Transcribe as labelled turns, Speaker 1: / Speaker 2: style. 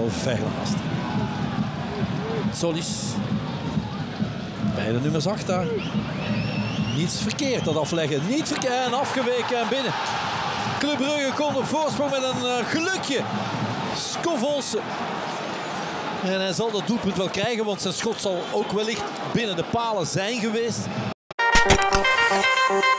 Speaker 1: ver naast. Solis. Bij de nummers 8 daar. Niets verkeerd dat afleggen. Niet verkeerd en afgeweken en binnen. Club Brugge komt op voorsprong met een gelukje. Scovolse. En hij zal dat doelpunt wel krijgen, want zijn schot zal ook wellicht binnen de palen zijn geweest.